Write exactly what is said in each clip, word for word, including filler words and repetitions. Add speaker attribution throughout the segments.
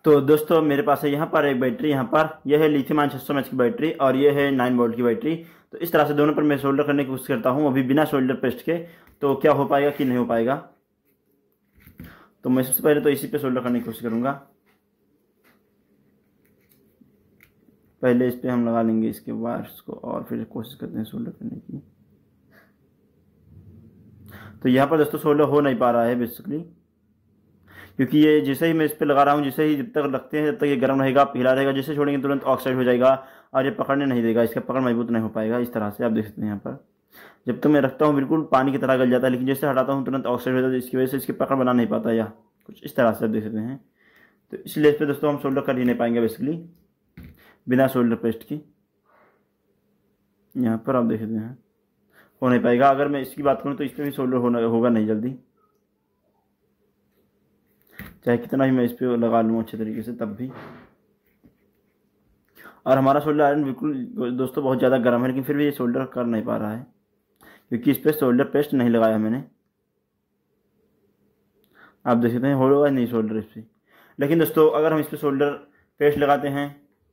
Speaker 1: तो दोस्तों मेरे पास है यहाँ पर एक बैटरी, यहाँ पर यह है लिथियम आयन छह सौ एमएच की बैटरी और यह है नाइन वोल्ट की बैटरी। तो इस तरह से दोनों पर मैं सोल्डर करने की कोशिश करता हूँ, अभी बिना सोल्डर पेस्ट के। तो क्या हो पाएगा कि नहीं हो पाएगा, तो मैं सबसे पहले तो इसी पे सोल्डर करने की कोशिश करूँगा। पहले इस पर हम लगा लेंगे इसके वायर्स को और फिर कोशिश करते हैं सोल्डर करने की। तो यहाँ पर दोस्तों सोल्डर हो नहीं पा रहा है बेसिकली, क्योंकि ये जैसे ही मैं इस पर लगा रहा हूँ, जैसे ही जब तक लगते हैं जब तक ये गर्म रहेगा, पिघला रहेगा, जैसे छोड़ेंगे तुरंत ऑक्साइड हो जाएगा और ये पकड़ने नहीं देगा, इसका पकड़ मजबूत नहीं हो पाएगा। इस तरह से आप देख सकते हैं यहाँ पर जब तक मैं रखता हूँ बिल्कुल पानी की तरह गल जाता है, लेकिन जैसे हटाता हूँ तुरंत ऑक्साइड हो जाता है, इसकी वजह से इसकी पकड़ बना नहीं पाता, या कुछ इस तरह से आप देख सकते हैं। तो इसलिए इस पर दोस्तों हम सोल्डर कर ही नहीं पाएंगे बेसिकली बिना सोल्डर पेस्ट की। यहाँ पर आप देख सकते हैं हो नहीं पाएगा। अगर मैं इसकी बात करूँ तो इस पर भी सोल्डर होना होगा नहीं जल्दी, चाहे कितना ही मैं इस पर लगा लूँ अच्छे तरीके से तब भी। और हमारा सोल्डर आयरन बिल्कुल दोस्तों बहुत ज़्यादा गर्म है, लेकिन फिर भी ये सोल्डर कर नहीं पा रहा है क्योंकि इस पर सोल्डर पेस्ट नहीं लगाया मैंने। आप देख सकते हैं होगा नहीं सोल्डर इस पर। लेकिन दोस्तों अगर हम इस पर सोल्डर पेस्ट लगाते हैं,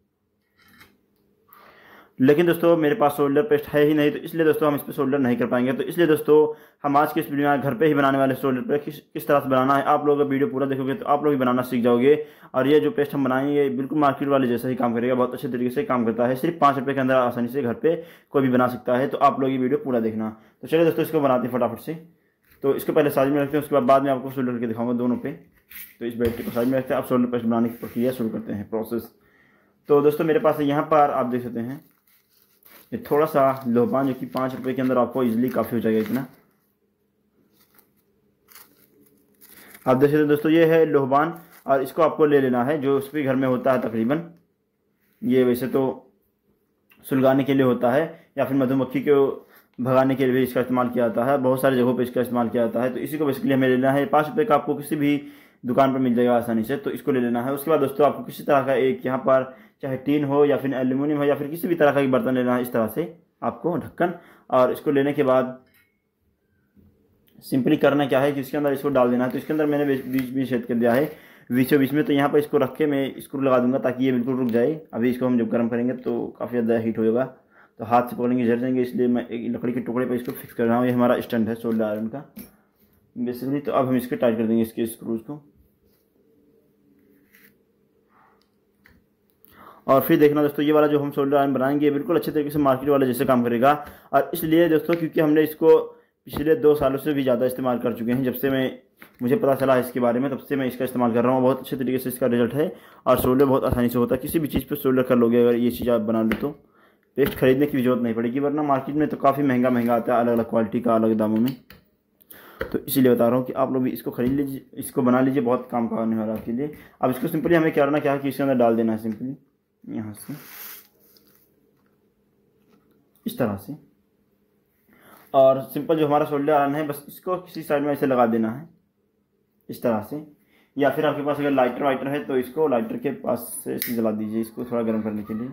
Speaker 1: लेकिन दोस्तों मेरे पास सोल्डर पेस्ट है ही नहीं, तो इसलिए दोस्तों हम इस पर सोल्डर नहीं कर पाएंगे। तो इसलिए दोस्तों हम आज के इस वीडियो में घर पे ही बनाने वाले सोल्डर पेस्ट किस किस तरह से बनाना है, आप लोग वीडियो पूरा देखोगे तो आप लोग भी बनाना सीख जाओगे। और ये जो पेस्ट हम बनाएंगे बिल्कुल मार्केट वाले जैसा ही काम करेगा, बहुत अच्छे तरीके से काम करता है। सिर्फ पाँच रुपये के अंदर आसानी से घर पर कोई भी बना सकता है। तो आप लोग ये वीडियो पूरा देखना। तो चलिए दोस्तों इसको बनाते हैं फटाफट से। तो इसको पहले साइड में रखते हैं, उसके बाद बाद में आपको सोल्डर करके दिखाऊंगा दोनों पे। तो इस बैटरी को साइड में रखते हैं, आप सोल्डर पेस्ट बनाने की प्रक्रिया शुरू करते हैं, प्रोसेस। तो दोस्तों मेरे पास यहाँ पर आप देख सकते हैं ये थोड़ा सा लोहबान, जो कि पाँच रुपये के अंदर आपको इजीली काफ़ी हो जाएगा इतना। आप देख सकते हैं दोस्तों ये है लोहबान और इसको आपको ले लेना है, जो उसके घर में होता है तकरीबन। ये वैसे तो सुलगाने के लिए होता है या फिर मधुमक्खी को भगाने के लिए भी इसका इस्तेमाल किया जाता है, बहुत सारी जगहों पे इसका इस्तेमाल किया जाता है। तो इसी को बेसिकली हमें लेना है। पाँच रुपये का आपको किसी भी दुकान पर मिल जाएगा आसानी से, तो इसको ले लेना है। उसके बाद दोस्तों आपको किसी तरह का एक यहाँ पर चाहे टीन हो या फिर एल्यूमिनियम हो या फिर किसी भी तरह का एक बर्तन लेना है, इस तरह से आपको ढक्कन। और इसको लेने के बाद सिंपली करना क्या है कि इसके अंदर इसको डाल देना है। तो इसके अंदर मैंने बीच बीच छेद कर दिया है बीचों बीच में। तो यहाँ पर इसको रख के मैं स्क्रू लगा दूंगा ताकि ये बिल्कुल रुक जाए। अभी इसको हम जब गर्म करेंगे तो काफ़ी ज़्यादा हीट होगा, तो हाथ से पकड़ेंगे जल जाएंगे, इसलिए मैं एक लकड़ी के टुकड़े पर इसको फिक्स कर रहा हूँ। ये हमारा स्टैंड है सोल्डर आयरन का बेसिकली। तो अब हम इसको टाइट कर देंगे इसके स्क्रूज को। और फिर देखना दोस्तों ये वाला जो हम सोल्डर आयरन बनाएंगे बिल्कुल अच्छे तरीके से मार्केट वाले जैसे काम करेगा। और इसलिए दोस्तों क्योंकि हमने इसको पिछले दो सालों से भी ज़्यादा इस्तेमाल कर चुके हैं, जब से मैं मुझे पता चला है इसके बारे में तब से मैं इसका इस्तेमाल कर रहा हूँ। बहुत अच्छे तरीके से इसका रिजल्ट है और सोल्डर बहुत आसानी से होता है। किसी भी चीज़ पर सोल्डर कर लोगे अगर ये चीज़ आप बना लो तो पेस्ट खरीदने की भी जरूरत नहीं पड़ेगी, वरना मार्केट में तो काफ़ी महंगा महंगा आता है अलग अलग क्वालिटी का अलग दामों में। तो इसीलिए बता रहा हूँ कि आप लोग भी इसको खरीद लीजिए, इसको बना लीजिए, बहुत काम का होने वाला आपके लिए। अब इसको सिंपली हमें क्या करना क्या है कि इसके अंदर डाल देना है सिंपली यहाँ से इस तरह से। और सिंपल जो हमारा सोल्डर आयरन है बस इसको किसी साइड में ऐसे लगा देना है इस तरह से। या फिर आपके पास अगर लाइटर वाइटर है तो इसको लाइटर के पास से ऐसे जला दीजिए, इसको थोड़ा गर्म करने के लिए,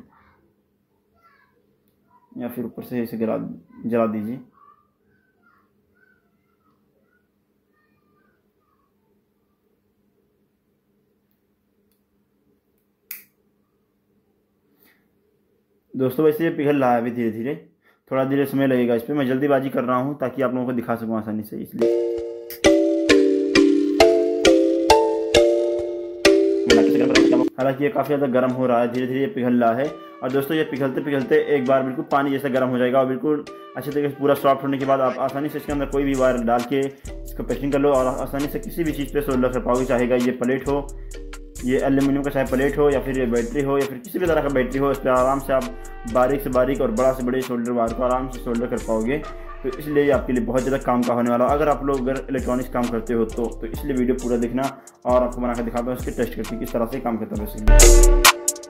Speaker 1: या फिर ऊपर से ऐसे जला जला दीजिए। दोस्तों वैसे ये पिघल रहा है अभी धीरे धीरे, थोड़ा धीरे समय लगेगा इस पर। मैं जल्दीबाजी कर रहा हूँ ताकि आप लोगों को दिखा सकूँ आसानी से, इसलिए हालांकि ये काफ़ी ज़्यादा गर्म हो रहा है, धीरे धीरे ये पिघल रहा है। और दोस्तों ये पिघलते पिघलते एक बार बिल्कुल पानी जैसा गर्म हो जाएगा और बिल्कुल अच्छे तरीके से पूरा सॉफ्ट होने के बाद आप आसानी से इसके अंदर कोई भी वायर डाल के इसको पेस्टिंग कर लो और आसानी से किसी भी चीज़ पे सोल्डर कर पाओगे। चाहेगा ये प्लेट हो, ये एल्यूमिनियम का चाहे प्लेट हो, या फिर ये बैटरी हो, या फिर किसी भी तरह का बैटरी हो, इस पर आराम से आप बारीक से बारीक और बड़ा से बड़े शोल्डर वायर को आराम से सोल्डर कर पाओगे। तो इसलिए ये आपके लिए बहुत ज़्यादा काम का होने वाला। अगर आप लोग अगर इलेक्ट्रॉनिक्स काम करते हो तो तो इसलिए वीडियो पूरा देखना और आपको बना कर दिखाता हूँ इसके टेस्ट करके किस तरह से काम करता है वैसे।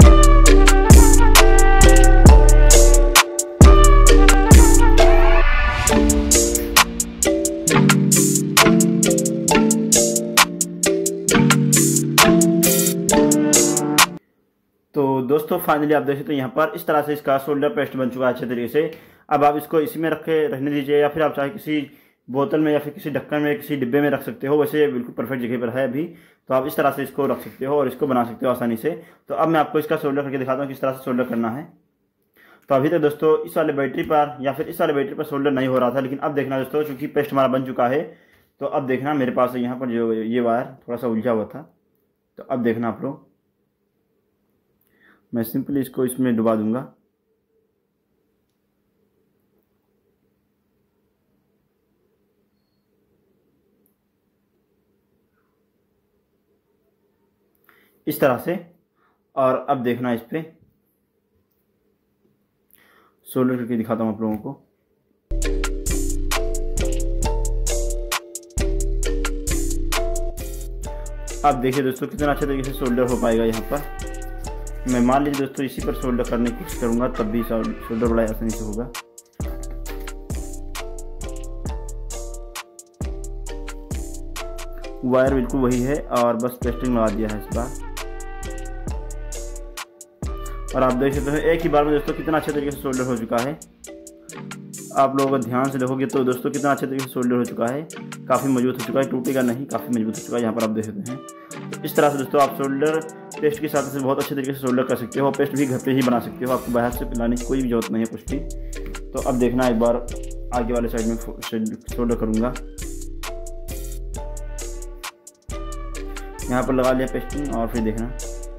Speaker 1: तो दोस्तों फाइनली आप देख सकते हैं यहाँ पर इस तरह से इसका सोल्डर पेस्ट बन चुका है अच्छे तरीके से। अब आप इसको इसी में रखे रहने दीजिए, या फिर आप चाहे किसी बोतल में या फिर किसी ढक्कन में, किसी डिब्बे में रख सकते हो। वैसे बिल्कुल परफेक्ट जगह पर है अभी, तो आप इस तरह से इसको रख सकते हो और इसको बना सकते हो आसानी से। तो अब मैं आपको इसका सोल्डर करके दिखाता हूँ किस तरह से सोल्डर करना है। तो अभी तक दोस्तों इस वाले बैटरी पर या फिर इस वाले बैटरी पर सोल्डर नहीं हो रहा था, लेकिन अब देखना दोस्तों चूँकि पेस्ट हमारा बन चुका है, तो अब देखना मेरे पास यहाँ पर जो ये वायर थोड़ा सा उलझा हुआ था, तो अब देखना आप लोग, मैं सिंपली इसको इसमें डुबा दूंगा। इस तरह से, और अब देखना इस पे सोल्डर करके दिखाता हूँ आप लोगों को। अब देखिए दोस्तों कितना अच्छे तरीके से सोल्डर हो पाएगा। यहाँ पर मैं मान लीजिए दोस्तों इसी पर सोल्डर करने की कोशिश करूँगा, तब भी सोल्डर बड़ा आसानी से होगा। वायर बिल्कुल वही है और बस पेस्टिंग लगा दिया है इस बार, और आप देख सकते हो एक ही बार में दोस्तों कितना अच्छे तरीके से सोल्डर हो चुका है। आप लोग अगर ध्यान से देखोगे तो दोस्तों कितना अच्छे तरीके से सोल्डर हो चुका है, काफ़ी मजबूत हो चुका है, टूटेगा नहीं, काफ़ी मजबूत हो चुका है। यहाँ पर आप देख सकते हैं। तो इस तरह से दोस्तों आप सोल्डर पेस्ट के साथ से बहुत अच्छे तरीके से सोल्डर कर सकते हो। पेस्ट भी घर पे ही बना सकते हो, आपको बाहर से लाने की कोई भी जरूरत नहीं है कुछ भी। तो अब देखना एक बार आगे वाले साइड में सोल्डर करूँगा। यहाँ पर लगा लिया पेस्टिंग, और फिर देखना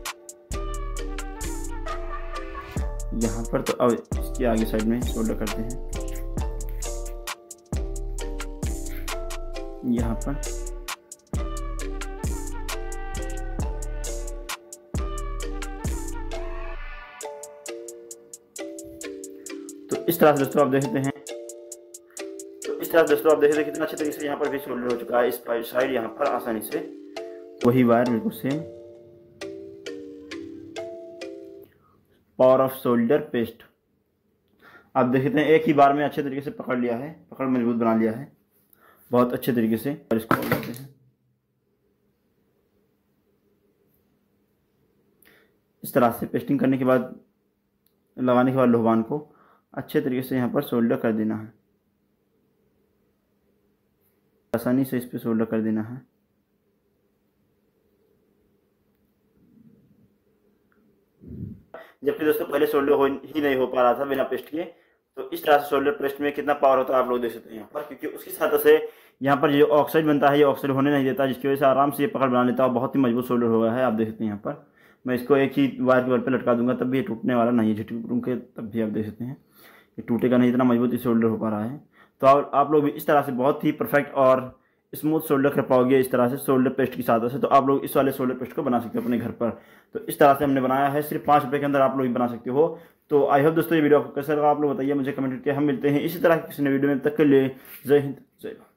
Speaker 1: यहाँ पर। तो अब इसके आगे साइड में सोल्डर करते हैं यहाँ पर। तो इस तरह से दोस्तों आप देख सकते हैं तो इस तरह से दोस्तों आप देख सकते हैं कितना अच्छे तरीके से यहाँ पर भी सोल्डर हो चुका है। इस साइड यहाँ पर आसानी से वही वायर बिल्कुल same. Power off solder paste आप देख सकते हैं एक ही बार में अच्छे तरीके से पकड़ लिया है, पकड़ मजबूत बना लिया है बहुत अच्छे तरीके से। और इसको लगाते हैं इस तरह से। पेस्टिंग करने के बाद, लगाने के बाद लोहान को अच्छे तरीके से यहाँ पर सोल्डर कर देना है, आसानी से इस पर सोल्डर कर देना है। जबकि दोस्तों पहले सोल्डर हो ही नहीं हो पा रहा था बिना पेस्ट के। तो इस तरह से सोल्डर पेस्ट में कितना पावर होता है आप लोग देख सकते हैं यहाँ पर, क्योंकि उसकी सहायता से यहाँ पर जो ऑक्साइड बनता है ये ऑक्साइड होने नहीं देता, जिसकी वजह से आराम से ये पकड़ बना लेता है। बहुत ही मजबूत सोल्डर हो गया है, आप देख सकते हैं यहाँ पर। मैं इसको एक ही वायर के बल पर लटका दूंगा तब भी ये टूटने वाला नहीं है, झटके टूट तब भी आप देख सकते हैं ये टूटेगा नहीं, इतना मजबूत ये सोल्डर हो पा रहा है। तो आप लोग भी इस तरह से बहुत ही परफेक्ट और स्मूथ सोल्डर कर पाओगे इस तरह से सोल्डर पेस्ट की सहायता से। तो आप लोग इस वाले सोल्डर पेस्ट को बना सकते हो अपने घर पर। तो इस तरह से हमने बनाया है, सिर्फ पाँच रुपये के अंदर आप लोग भी बना सकते हो। तो आई होप दोस्तों ये वीडियो आपको कैसा लगा आप लोग बताइए मुझे कमेंट करके। हम मिलते हैं इसी तरह की किसी नए वीडियो में, तब तक के लिए जय हिंद जय भारत।